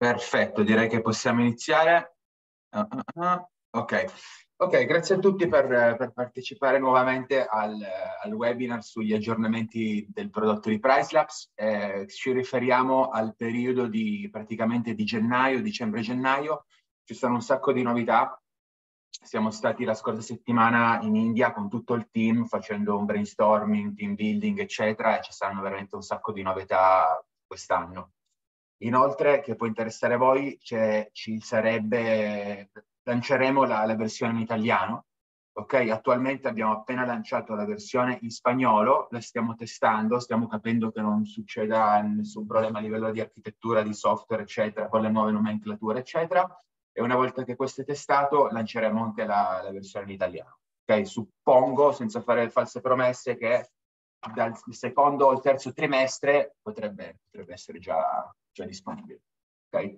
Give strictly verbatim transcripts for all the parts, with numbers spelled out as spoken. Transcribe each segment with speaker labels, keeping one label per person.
Speaker 1: Perfetto, direi che possiamo iniziare. Uh, uh, uh. Ok, ok, grazie a tutti per, per partecipare nuovamente al, al webinar sugli aggiornamenti del prodotto di Pricelabs. Eh, ci riferiamo al periodo di praticamente di gennaio, dicembre-gennaio. Ci sono un sacco di novità. Siamo stati la scorsa settimana in India con tutto il team facendo un brainstorming, team building, eccetera, e ci saranno veramente un sacco di novità quest'anno. Inoltre, che può interessare a voi, ci sarebbe, lanceremo la, la versione in italiano. Ok, attualmente abbiamo appena lanciato la versione in spagnolo, la stiamo testando, stiamo capendo che non succeda nessun problema a livello di architettura, di software, eccetera, con le nuove nomenclature, eccetera. E una volta che questo è testato, lanceremo anche la, la versione in italiano. Ok, suppongo, senza fare false promesse, che dal secondo o il terzo trimestre potrebbe, potrebbe essere già, già disponibile. Ok?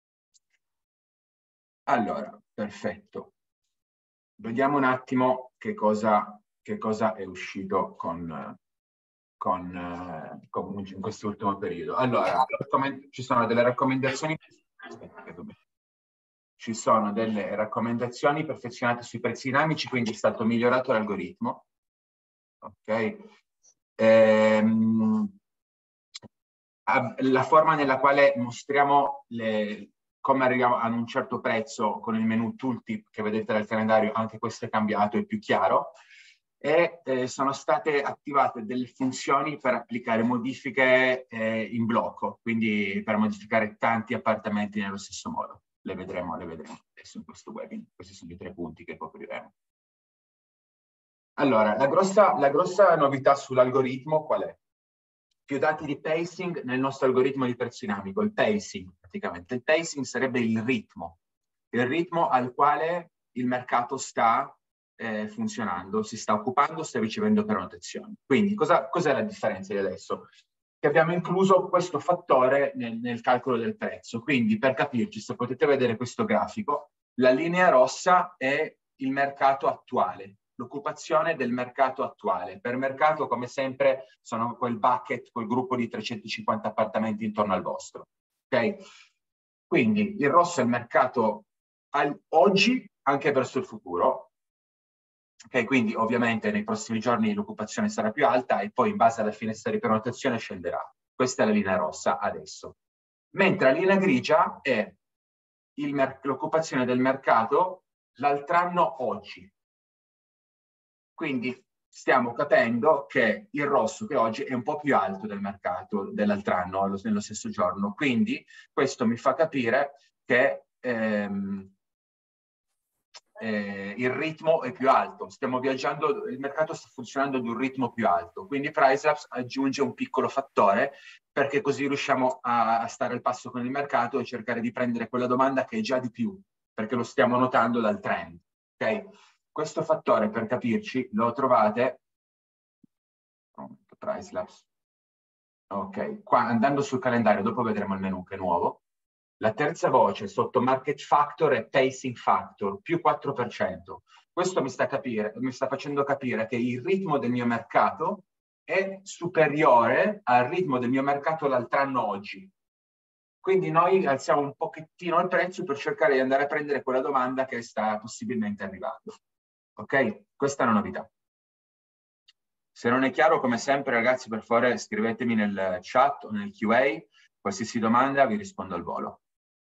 Speaker 1: Allora, perfetto. Vediamo un attimo che cosa, che cosa è uscito con, con, con in quest'ultimo periodo. Allora, ci sono delle raccomandazioni. Ci sono delle raccomandazioni perfezionate sui prezzi dinamici, quindi è stato migliorato l'algoritmo. Ok? Ehm, la forma nella quale mostriamo le, come arriviamo ad un certo prezzo con il menu tooltip che vedete dal calendario, anche questo è cambiato, è più chiaro. E eh, sono state attivate delle funzioni per applicare modifiche eh, in blocco, quindi per modificare tanti appartamenti nello stesso modo. Le vedremo, le vedremo adesso in questo webinar. Questi sono i tre punti che copriremo. Allora, la grossa, la grossa novità sull'algoritmo qual è? Più dati di pacing nel nostro algoritmo di prezzo dinamico, il pacing praticamente. Il pacing sarebbe il ritmo, il ritmo al quale il mercato sta eh, funzionando, si sta occupando, sta ricevendo prenotazioni. Quindi cosa, cos'è la differenza di adesso? Che abbiamo incluso questo fattore nel, nel calcolo del prezzo. Quindi per capirci, se potete vedere questo grafico, la linea rossa è il mercato attuale, l'occupazione del mercato attuale. Per mercato, come sempre, sono quel bucket, quel gruppo di trecentocinquanta appartamenti intorno al vostro. Ok? Quindi il rosso è il mercato al, oggi, anche verso il futuro. Ok, quindi ovviamente nei prossimi giorni l'occupazione sarà più alta e poi in base alla finestra di prenotazione scenderà. Questa è la linea rossa adesso. Mentre la linea grigia è l'occupazione del mercato l'altro anno oggi. Quindi stiamo capendo che il rosso che oggi è un po' più alto del mercato dell'altro anno, nello stesso giorno. Quindi questo mi fa capire che ehm, eh, il ritmo è più alto. Stiamo viaggiando, il mercato sta funzionando ad un ritmo più alto. Quindi Pricelabs aggiunge un piccolo fattore perché così riusciamo a, a stare al passo con il mercato e cercare di prendere quella domanda che è già di più, perché lo stiamo notando dal trend. Okay? Questo fattore, per capirci, lo trovate Pricelabs. Ok, qua andando sul calendario, dopo vedremo il menu che è nuovo. La terza voce sotto Market Factor è Pacing Factor, più quattro per cento. Questo mi sta, capire, mi sta facendo capire che il ritmo del mio mercato è superiore al ritmo del mio mercato l'altro anno oggi. Quindi noi alziamo un pochettino il prezzo per cercare di andare a prendere quella domanda che sta possibilmente arrivando. Ok? Questa è una novità. Se non è chiaro, come sempre, ragazzi, per favore scrivetemi nel chat o nel Q A, qualsiasi domanda vi rispondo al volo.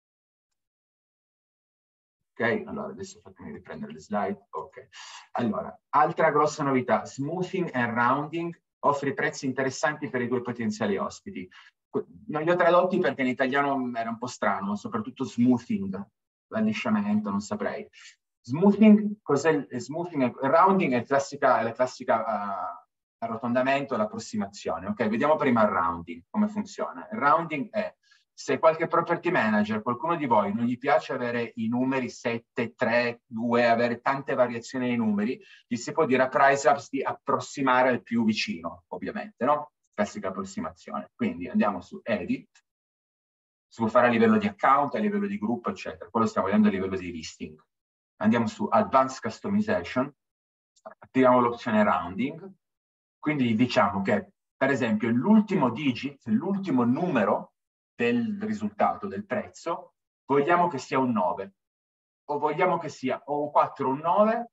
Speaker 1: Ok, allora adesso fatemi riprendere le slide. Ok, allora, altra grossa novità, smoothing and rounding offre prezzi interessanti per i tuoi potenziali ospiti. Non li ho tradotti perché in italiano era un po' strano, soprattutto smoothing, l'allisciamento, non saprei. Smoothing, cos'è il smoothing? Rounding è classica, la classica uh, arrotondamento, l'approssimazione. Ok, vediamo prima il rounding, come funziona. Il rounding è se qualche property manager, qualcuno di voi non gli piace avere i numeri sette, tre, due, avere tante variazioni nei numeri, gli si può dire a Pricelabs di approssimare al più vicino, ovviamente, no? Classica approssimazione. Quindi andiamo su Edit, si può fare a livello di account, a livello di gruppo, eccetera. Quello stiamo vedendo a livello di listing. Andiamo su Advanced Customization, attiviamo l'opzione Rounding, quindi diciamo che, per esempio, l'ultimo digit, l'ultimo numero del risultato, del prezzo, vogliamo che sia un nove, o vogliamo che sia o un quattro o un nove,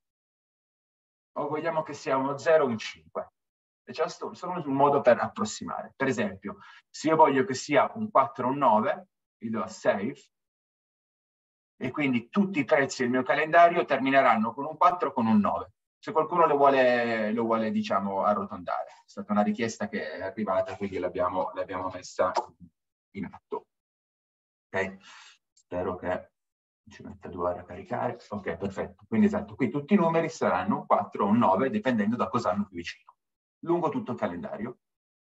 Speaker 1: o vogliamo che sia uno zero o un cinque. È già solo un modo per approssimare. Per esempio, se io voglio che sia un quattro o un nove, gli do a save, e quindi tutti i prezzi del mio calendario termineranno con un quattro o con un nove. Se qualcuno lo vuole, lo vuole diciamo, arrotondare. È stata una richiesta che è arrivata, quindi l'abbiamo messa in atto. Ok? Spero che ci metta due ore a caricare. Ok, perfetto. Quindi esatto, qui tutti i numeri saranno un quattro o un nove, dipendendo da cosa hanno più vicino. Lungo tutto il calendario.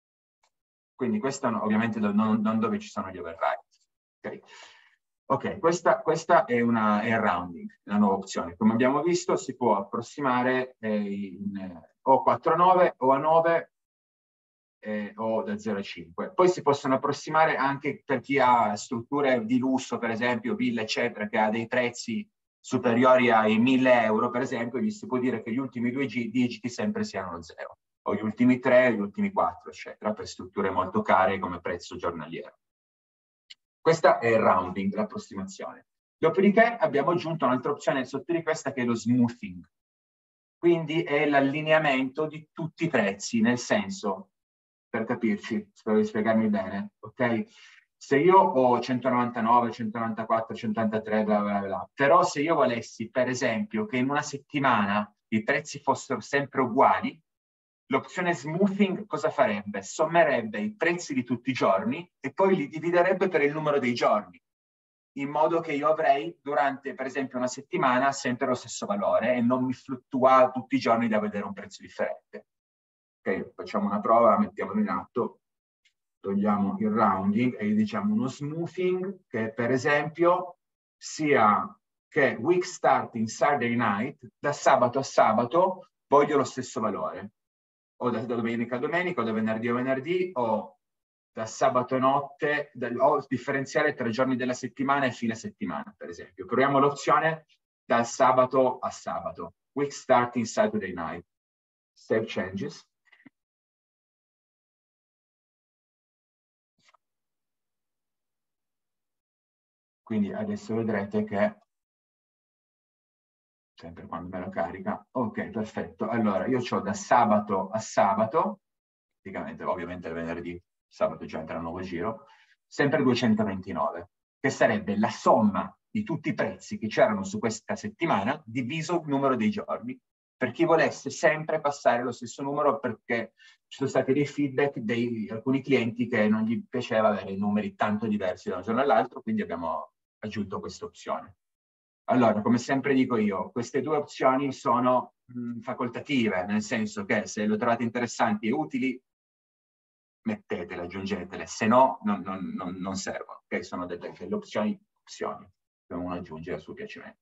Speaker 1: Quindi questo ovviamente non, non dove ci sono gli override. Ok, okay, questa, questa è, una, è il rounding, la nuova opzione. Come abbiamo visto si può approssimare eh, in, eh, o quattro a nove o a nove eh, o da zero a cinque. Poi si possono approssimare anche per chi ha strutture di lusso, per esempio, ville, eccetera, che ha dei prezzi superiori ai mille euro, per esempio, gli si può dire che gli ultimi due digiti sempre siano lo zero, o gli ultimi tre, gli ultimi quattro, eccetera, per strutture molto care come prezzo giornaliero. Questa è il rounding, l'approssimazione. Dopodiché abbiamo aggiunto un'altra opzione sotto di questa che è lo smoothing. Quindi è l'allineamento di tutti i prezzi, nel senso, per capirci, spero di spiegarmi bene, ok? Se io ho centonovantanove, centonovantaquattro, centonovantatré, bla bla bla, però se io volessi, per esempio, che in una settimana i prezzi fossero sempre uguali, l'opzione smoothing cosa farebbe? Sommerebbe i prezzi di tutti i giorni e poi li dividerebbe per il numero dei giorni, in modo che io avrei durante, per esempio, una settimana sempre lo stesso valore e non mi fluttua tutti i giorni da vedere un prezzo differente. Ok, facciamo una prova, mettiamolo in atto, togliamo il rounding e gli diciamo uno smoothing che, per esempio, sia che week starting Saturday night, da sabato a sabato voglio lo stesso valore, o da, da domenica a domenica, o da venerdì a venerdì, o da sabato notte, da, o differenziare tra giorni della settimana e fine settimana, per esempio. Proviamo l'opzione dal sabato a sabato, week starting Saturday night. Save changes. Quindi adesso vedrete che, sempre quando me lo carica, ok, perfetto. Allora, io ho da sabato a sabato, praticamente, ovviamente il venerdì, sabato già entra un nuovo giro, sempre duecentoventinove, che sarebbe la somma di tutti i prezzi che c'erano su questa settimana diviso il numero dei giorni, per chi volesse sempre passare lo stesso numero, perché ci sono stati dei feedback di alcuni clienti che non gli piaceva avere numeri tanto diversi da un giorno all'altro, quindi abbiamo aggiunto questa opzione. Allora, come sempre dico io, queste due opzioni sono mh, facoltative, nel senso che se le trovate interessanti e utili, mettetele, aggiungetele, se no non, non, non, non servono, ok? Sono delle, delle opzioni, opzioni che uno aggiunge a suo piacimento.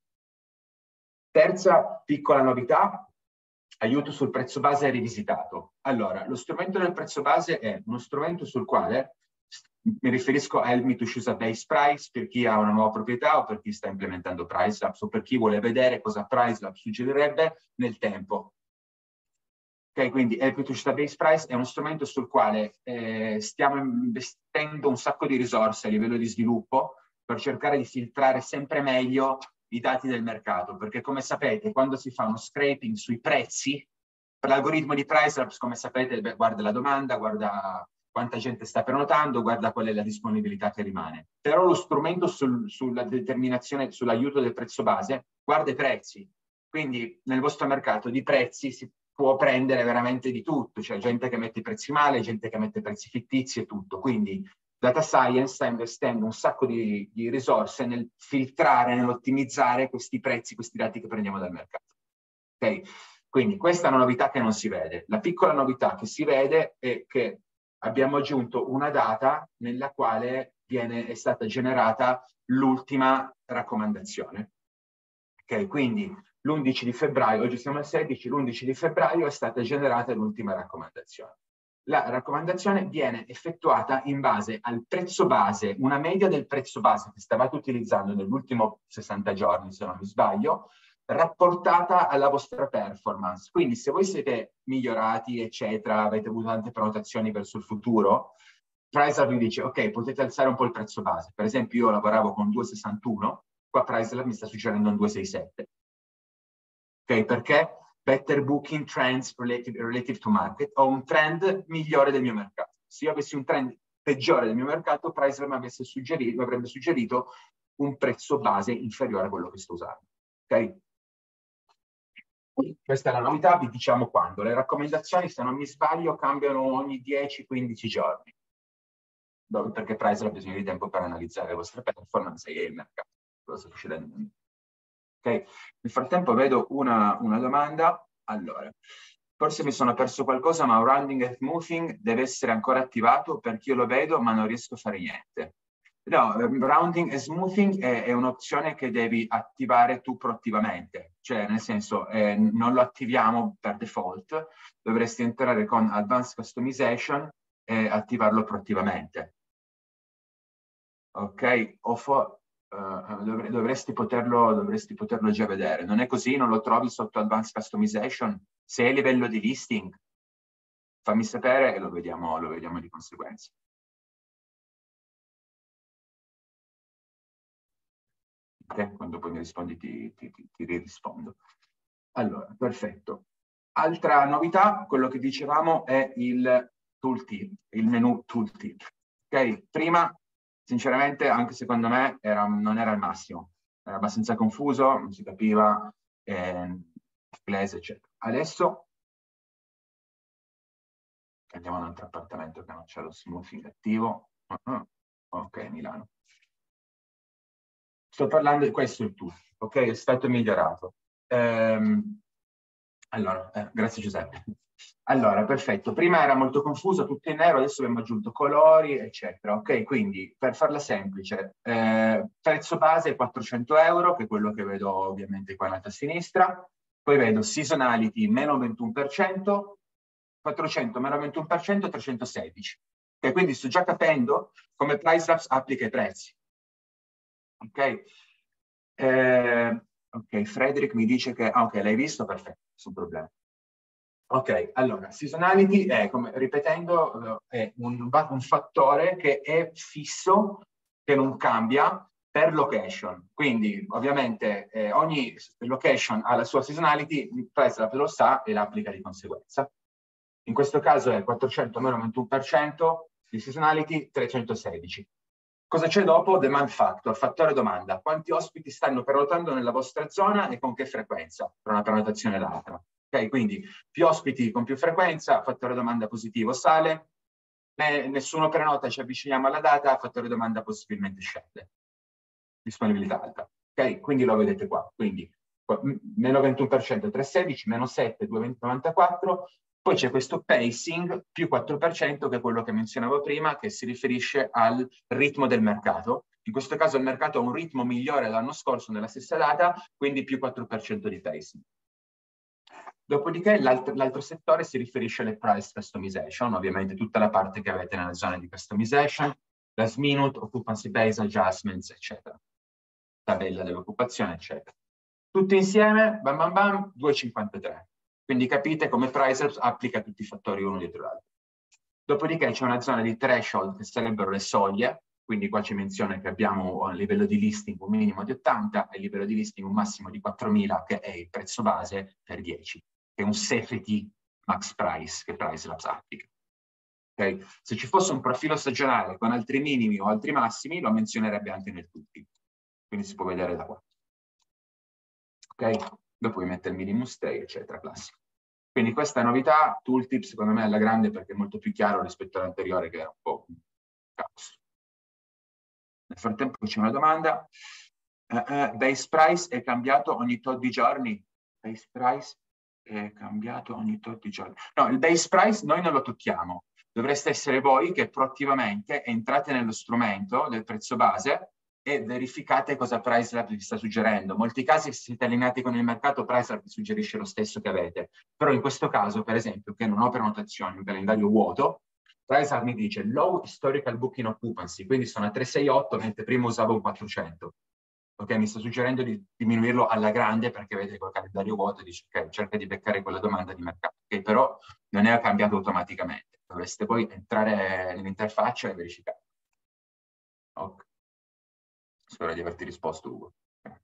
Speaker 1: Terza piccola novità, aiuto sul prezzo base rivisitato. Allora, lo strumento del prezzo base è uno strumento sul quale mi riferisco a Help Me to Choose a Base Price per chi ha una nuova proprietà o per chi sta implementando PriceLabs o per chi vuole vedere cosa PriceLabs suggerirebbe nel tempo. Ok, quindi Help Me to Choose a Base Price è uno strumento sul quale eh, stiamo investendo un sacco di risorse a livello di sviluppo per cercare di filtrare sempre meglio i dati del mercato, perché come sapete, quando si fa uno scraping sui prezzi, per l'algoritmo di PriceLabs, come sapete, beh, guarda la domanda, guarda quanta gente sta prenotando, guarda qual è la disponibilità che rimane. Però lo strumento sul, sulla determinazione, sull'aiuto del prezzo base, guarda i prezzi. Quindi nel vostro mercato di prezzi si può prendere veramente di tutto, cioè gente che mette i prezzi male, gente che mette prezzi fittizi e tutto. Quindi Data Science sta investendo un sacco di, di risorse nel filtrare, nell'ottimizzare questi prezzi, questi dati che prendiamo dal mercato. Ok? Quindi questa è una novità che non si vede. La piccola novità che si vede è che abbiamo aggiunto una data nella quale viene, è stata generata l'ultima raccomandazione. Ok? Quindi l'undici di febbraio, oggi siamo al sedici, l'undici di febbraio è stata generata l'ultima raccomandazione. La raccomandazione viene effettuata in base al prezzo base, una media del prezzo base che stavate utilizzando nell'ultimo sessanta giorni, se non mi sbaglio, rapportata alla vostra performance. Quindi se voi siete migliorati, eccetera, avete avuto tante prenotazioni verso il futuro, PriceLab mi dice, ok, potete alzare un po' il prezzo base. Per esempio, io lavoravo con due virgola sessantuno, qua PriceLab mi sta suggerendo un due virgola sessantasette. Ok, perché? Better booking trends relative, relative to market. Ho un trend migliore del mio mercato. Se io avessi un trend peggiore del mio mercato, PriceLab mi, avesse suggerito, mi avrebbe suggerito un prezzo base inferiore a quello che sto usando. Ok? Questa è la novità, vi diciamo quando. Le raccomandazioni, se non mi sbaglio, cambiano ogni dieci quindici giorni. Perché PriceLab ha bisogno di tempo per analizzare le vostre performance e il mercato. Cosa sta succedendo? Okay. Nel frattempo vedo una, una domanda. Allora, forse mi sono perso qualcosa, ma rounding e smoothing deve essere ancora attivato perché io lo vedo ma non riesco a fare niente. No, rounding e smoothing è, è un'opzione che devi attivare tu proattivamente, cioè nel senso eh, non lo attiviamo per default, dovresti entrare con Advanced Customization e attivarlo proattivamente. Ok? O for, uh, dovre, dovresti, poterlo, dovresti poterlo già vedere. Non è così? Non lo trovi sotto Advanced Customization? Se è livello di listing, fammi sapere e lo vediamo, lo vediamo di conseguenza. Okay? Quando poi mi rispondi ti, ti, ti, ti rispondo. Allora, perfetto. Altra novità, quello che dicevamo è il tooltip, il menu tooltip. Ok? Prima, sinceramente, anche secondo me era, non era il massimo. Era abbastanza confuso, non si capiva, eh, inglese, eccetera. Adesso andiamo a un altro appartamento che non c'è lo smoothing attivo. Uh-huh. Ok, Milano. Sto parlando di questo il tutto, ok? È stato migliorato. Ehm, allora, eh, grazie Giuseppe. Allora, perfetto. Prima era molto confuso, tutto in nero, adesso abbiamo aggiunto colori, eccetera. Ok, quindi per farla semplice, eh, prezzo base quattrocento euro, che è quello che vedo ovviamente qua in alto a sinistra. Poi vedo seasonality meno ventuno per cento, quattrocento meno ventuno per cento, trecentosedici. Ok, quindi sto già capendo come PriceLabs applica i prezzi. Ok? Eh, ok, Frederick mi dice che... Ah, ok, l'hai visto? Perfetto, nessun problema. Ok, allora, seasonality è, come ripetendo, è un, un fattore che è fisso, che non cambia per location. Quindi, ovviamente, eh, ogni location ha la sua seasonality, il PriceLab lo sa e l'applica di conseguenza. In questo caso è quattrocento meno ventuno per cento di seasonality, trecentosedici. Cosa c'è dopo? Demand factor, fattore domanda. Quanti ospiti stanno prenotando nella vostra zona e con che frequenza tra una prenotazione e l'altra? Ok, quindi più ospiti con più frequenza, fattore domanda positivo sale, ne, nessuno prenota, ci avviciniamo alla data, fattore domanda possibilmente scende. Disponibilità alta. Ok, quindi lo vedete qua. Quindi meno ventuno per cento trecentosedici, meno sette duecentonovantaquattro, poi c'è questo pacing più quattro per cento che è quello che menzionavo prima, che si riferisce al ritmo del mercato. In questo caso il mercato ha un ritmo migliore dell'anno scorso nella stessa data, quindi più quattro per cento di pacing. Dopodiché l'altro settore si riferisce alle price customization, ovviamente tutta la parte che avete nella zona di customization, last minute, occupancy base adjustments, eccetera. Tabella dell'occupazione, eccetera. Tutti insieme, bam bam bam, due virgola cinquantatré. Quindi capite come PriceLabs applica tutti i fattori uno dietro l'altro. Dopodiché c'è una zona di threshold che sarebbero le soglie, quindi qua ci menziona che abbiamo a livello di listing un minimo di ottanta e a livello di listing un massimo di quattromila, che è il prezzo base per dieci, che è un safety max price che PriceLabs applica. Okay? Se ci fosse un profilo stagionale con altri minimi o altri massimi, lo menzionerebbe anche nel tutti. Quindi si può vedere da qua. Ok? Dopo vi mette il minimum stay, eccetera, classico. Quindi questa novità, tooltip, secondo me è alla grande perché è molto più chiaro rispetto all'anteriore che era un po' un caos. Nel frattempo c'è una domanda. Uh, uh, base price è cambiato ogni tot di giorni? Base price è cambiato ogni tot di giorni. No, il base price noi non lo tocchiamo. Dovreste essere voi che proattivamente entrate nello strumento del prezzo base e verificate cosa PriceLab vi sta suggerendo. In molti casi, se siete allineati con il mercato, PriceLab vi suggerisce lo stesso che avete. Però in questo caso, per esempio, che non ho prenotazioni, un calendario vuoto, PriceLab mi dice low historical booking occupancy, quindi sono a trecentosessantotto, mentre prima usavo un quattrocento. Ok, mi sta suggerendo di diminuirlo alla grande perché vedete col calendario vuoto e dice ok, cerca di beccare quella domanda di mercato, che però non è cambiato automaticamente. dovreste poi entrare nell'interfaccia e verificare. Ok. Spero di averti risposto, Ugo.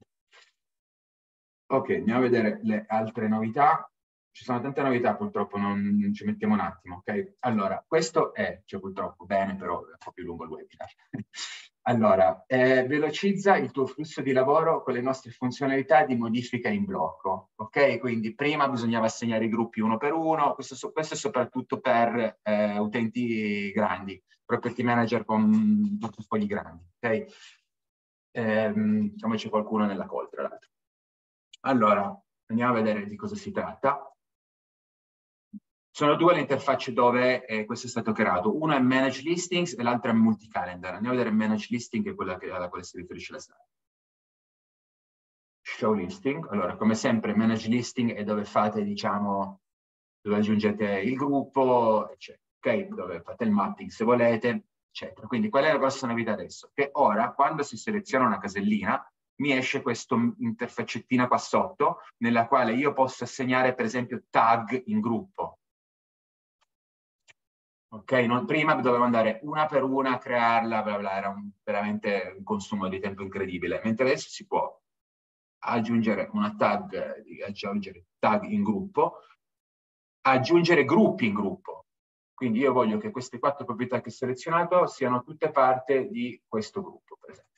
Speaker 1: Ok, andiamo a vedere le altre novità. Ci sono tante novità, purtroppo non, non ci mettiamo un attimo, ok? Allora, questo è, cioè purtroppo, bene, però è un po' più lungo il webinar. Allora, eh, velocizza il tuo flusso di lavoro con le nostre funzionalità di modifica in blocco, ok? Quindi prima bisognava assegnare i gruppi uno per uno, questo, questo è soprattutto per eh, utenti grandi, property manager con portafogli grandi, ok? Ehm, come c'è qualcuno nella call, tra l'altro. Allora, andiamo a vedere di cosa si tratta. Sono due le interfacce dove eh, questo è stato creato. Uno è Manage Listings e l'altro è Multi-Calendar. Andiamo a vedere Manage Listing, che è quella che, alla quale si riferisce la slide. Show Listing. Allora, come sempre, Manage Listing è dove fate, diciamo, dove aggiungete il gruppo, eccetera. Ok? Dove fate il mapping se volete, eccetera. Quindi, qual è la grossa novità adesso? Che ora, quando si seleziona una casellina, mi esce questa interfaccettina qua sotto, nella quale io posso assegnare, per esempio, tag in gruppo. Ok, non, prima dovevo andare una per una a crearla, bla bla, era un, veramente un consumo di tempo incredibile, mentre adesso si può aggiungere una tag, aggiungere tag in gruppo, aggiungere gruppi in gruppo. Quindi io voglio che queste quattro proprietà che ho selezionato siano tutte parte di questo gruppo, per esempio.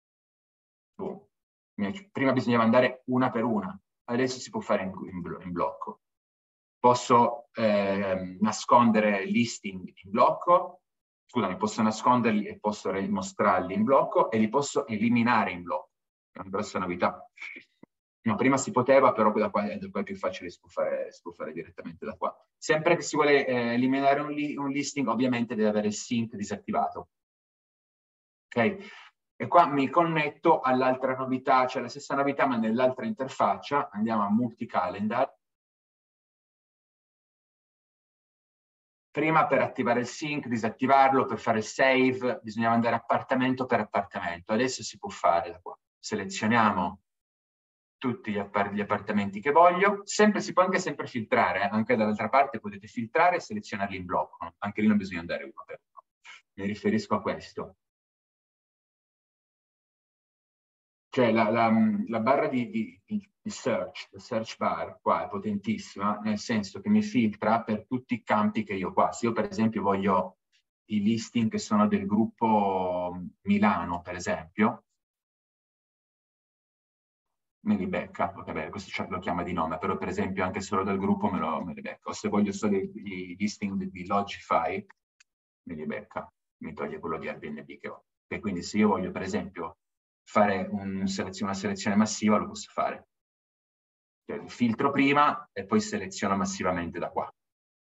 Speaker 1: Boom. Prima bisognava andare una per una, adesso si può fare in, in, in blocco. Posso eh, nascondere listing in blocco, scusami, posso nasconderli e posso mostrarli in blocco e li posso eliminare in blocco. È una grossa novità. No, prima si poteva, però da qua è, da qua è più facile, si può, fare, si può fare direttamente da qua. Sempre che si vuole eh, eliminare un, li un listing, ovviamente deve avere il sync disattivato. Ok? E qua mi connetto all'altra novità, cioè la stessa novità ma nell'altra interfaccia. Andiamo a Multi-Calendar. Prima per attivare il sync, disattivarlo, per fare il save, bisognava andare appartamento per appartamento. Adesso si può fare da qua. Selezioniamo tutti gli, appart gli appartamenti che voglio. Sempre, si può anche sempre filtrare, eh? Anche dall'altra parte potete filtrare e selezionarli in blocco. Anche lì non bisogna andare uno per uno. Mi riferisco a questo. Cioè la, la, la barra di, di, di search, la search bar qua è potentissima, nel senso che mi filtra per tutti i campi che io ho qua. Se io per esempio voglio i listing che sono del gruppo Milano, per esempio, me li becca, vabbè, questo lo chiama di nome, però per esempio anche solo del gruppo me, lo, me li becca. O se voglio solo i, i listing di, di Logify, me li becca, mi toglie quello di Airbnb che ho. E quindi se io voglio per esempio fare un selezione, una selezione massiva, lo posso fare. Cioè, filtro prima e poi seleziono massivamente da qua.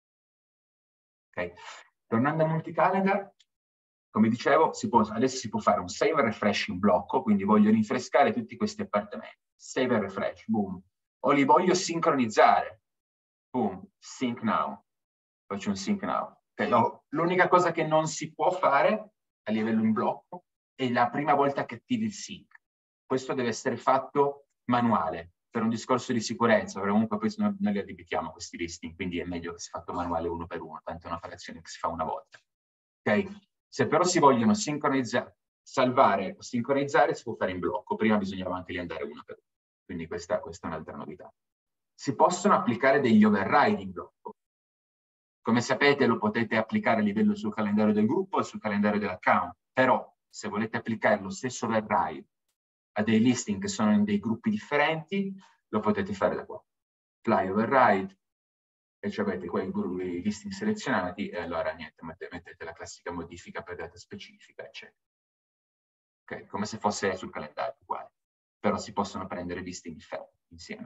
Speaker 1: Ok? Tornando a Multi-Calendar, come dicevo, si può, adesso si può fare un save e refresh in blocco, quindi voglio rinfrescare tutti questi appartamenti. Save e refresh, boom. O li voglio sincronizzare, boom, sync now. Faccio un sync now. Okay? No, l'unica cosa che non si può fare a livello in blocco è la prima volta che attivi il sync. Questo deve essere fatto manuale, per un discorso di sicurezza, perché comunque poi noi li addebitiamo questi listing, quindi è meglio che sia fatto manuale uno per uno, tanto è un'operazione che si fa una volta. Ok? Se però si vogliono sincronizzare, salvare o sincronizzare, si può fare in blocco. Prima bisognava anche lì andare uno per uno. Quindi questa, questa è un'altra novità. Si possono applicare degli override in blocco. Come sapete lo potete applicare a livello sul calendario del gruppo e sul calendario dell'account, però se volete applicare lo stesso override a dei listing che sono in dei gruppi differenti, lo potete fare da qua. Apply override, e cioè avete quei listing selezionati e allora niente, mettete, mettete la classica modifica per data specifica, eccetera. Ok, come se fosse sul calendario uguale, però si possono prendere listing differenti insieme.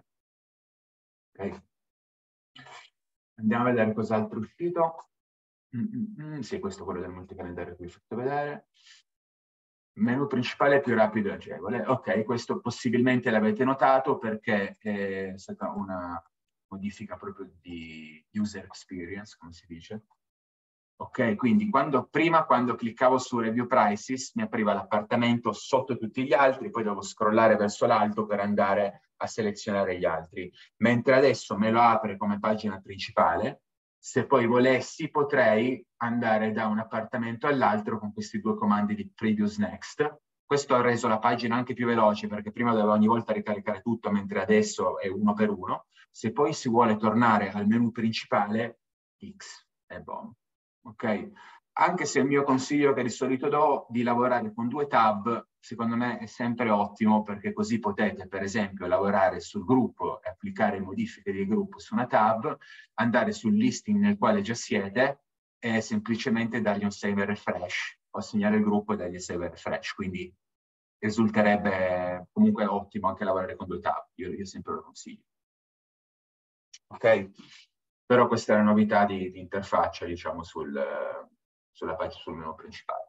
Speaker 1: Ok. Andiamo a vedere cos'altro è uscito. Mm, mm, mm, sì, questo è quello del multicalendario che vi ho fatto vedere. Menu principale più rapido e agevole. Ok, questo possibilmente l'avete notato perché è stata una modifica proprio di user experience, come si dice. Ok, quindi quando, prima quando cliccavo su Review Prices mi apriva l'appartamento sotto tutti gli altri, poi dovevo scrollare verso l'alto per andare a selezionare gli altri. Mentre adesso me lo apre come pagina principale. Se poi volessi potrei andare da un appartamento all'altro con questi due comandi di previous next. Questo ha reso la pagina anche più veloce, perché prima dovevo ogni volta ricaricare tutto, mentre adesso è uno per uno. Se poi si vuole tornare al menu principale, X e bom. Ok? Anche se il mio consiglio che di solito do di lavorare con due tab, secondo me è sempre ottimo, perché così potete, per esempio, lavorare sul gruppo e applicare modifiche del gruppo su una tab, andare sul listing nel quale già siete e semplicemente dargli un save e refresh, o assegnare il gruppo e dargli save e refresh. Quindi risulterebbe comunque ottimo anche lavorare con due tab. Io, io sempre lo consiglio. Ok? Però questa è la novità di, di interfaccia, diciamo, sul, sulla pagina, sul menu principale.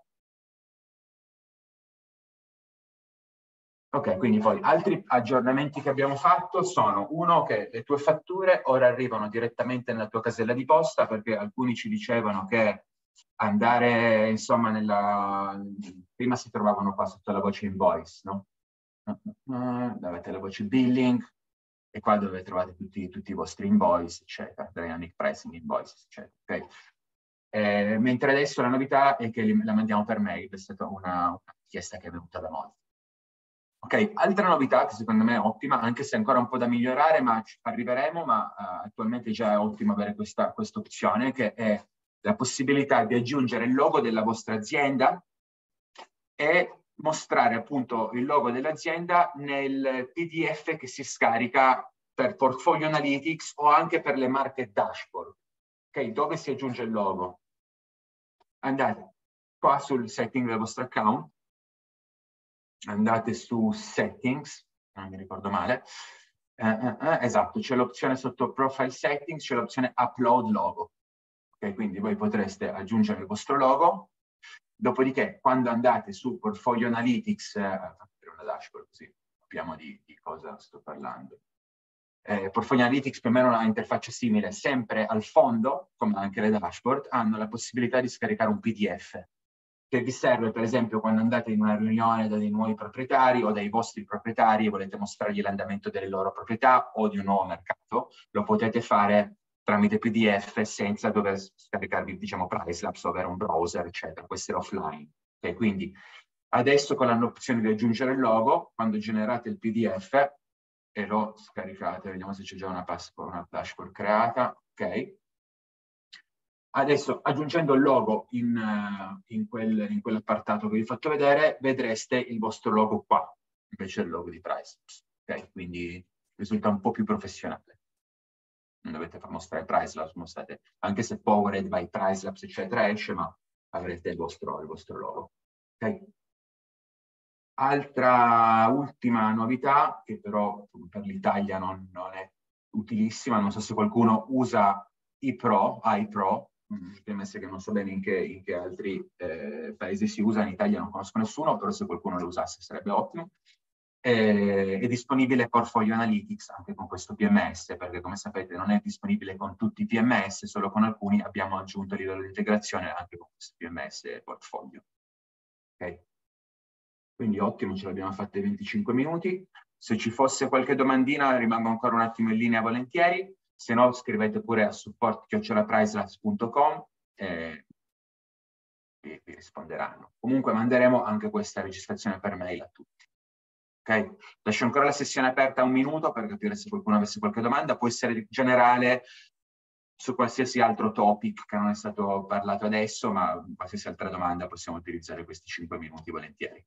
Speaker 1: Ok, quindi poi altri aggiornamenti che abbiamo fatto sono, uno, che le tue fatture ora arrivano direttamente nella tua casella di posta, perché alcuni ci dicevano che andare, insomma, nella... prima si trovavano qua sotto la voce invoice, no? Avete la voce billing, e qua dove trovate tutti, tutti i vostri invoice, eccetera, dynamic pricing invoices, eccetera. Okay? Eh, mentre adesso la novità è che li, la mandiamo per mail, è stata una, una richiesta che è venuta da molti. Ok, altra novità che secondo me è ottima, anche se ancora un po' da migliorare, ma ci arriveremo, ma uh, attualmente già è ottimo avere questa opzione, che è la possibilità di aggiungere il logo della vostra azienda e mostrare appunto il logo dell'azienda nel P D F che si scarica per Portfolio Analytics o anche per le market dashboard. Ok, dove si aggiunge il logo? Andate qua sul setting del vostro account, andate su settings, non mi ricordo male, eh, eh, eh, esatto, c'è l'opzione sotto profile settings, c'è l'opzione upload logo. Ok, quindi voi potreste aggiungere il vostro logo. Dopodiché, quando andate su Portfolio Analytics, eh, per una dashboard, così capiamo di, di cosa sto parlando. Eh, Portfolio Analytics più o meno ha un'interfaccia simile, sempre al fondo, come anche le dashboard, hanno la possibilità di scaricare un P D F, che vi serve, per esempio, quando andate in una riunione da dei nuovi proprietari o dai vostri proprietari e volete mostrargli l'andamento delle loro proprietà o di un nuovo mercato, lo potete fare tramite P D F senza dover scaricarvi, diciamo, Pricelapse o avere un browser, eccetera. Questo è offline. Okay? Quindi adesso con l'opzione di aggiungere il logo, quando generate il P D F e lo scaricate, vediamo se c'è già una, una dashboard creata, ok? Adesso aggiungendo il logo in, in, quel, in quell'appartato che vi ho fatto vedere, vedreste il vostro logo qua, invece del logo di Pricelapse. Ok? Quindi risulta un po' più professionale. Non dovete far mostrare Pricelapse, mostrate, anche se Powered by Pricelapse, eccetera, esce, ma avrete il vostro, il vostro logo. Ok? Altra ultima novità, che però per l'Italia non, non è utilissima, non so se qualcuno usa iPro, iPro, P M S che non so bene in che, in che altri eh, paesi si usa, in Italia non conosco nessuno, però se qualcuno lo usasse sarebbe ottimo. Eh, è disponibile Portfolio Analytics anche con questo P M S, perché come sapete non è disponibile con tutti i P M S, solo con alcuni abbiamo aggiunto a livello di integrazione anche con questo P M S Portfolio. Ok? Quindi ottimo, ce l'abbiamo fatta in venticinque minuti. Se ci fosse qualche domandina rimango ancora un attimo in linea volentieri, se no scrivete pure a support chiocciola pricelapse punto com e vi, vi risponderanno. Comunque manderemo anche questa registrazione per mail a tutti. Ok? Lascio ancora la sessione aperta un minuto per capire se qualcuno avesse qualche domanda, può essere generale su qualsiasi altro topic che non è stato parlato adesso, ma qualsiasi altra domanda possiamo utilizzare questi cinque minuti volentieri.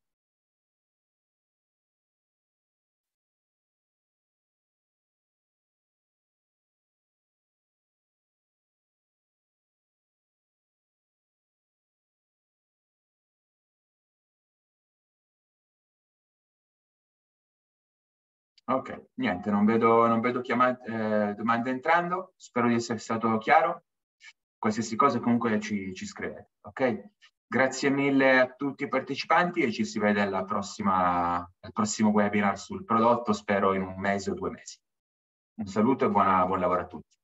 Speaker 1: Ok, niente, non vedo, non vedo chiamate, eh, domande entrando, spero di essere stato chiaro. Qualsiasi cosa comunque ci, ci scrivete, ok? Grazie mille a tutti i partecipanti e ci si vede alla prossima, al prossimo webinar sul prodotto, spero in un mese o due mesi. Un saluto e buona, buon lavoro a tutti.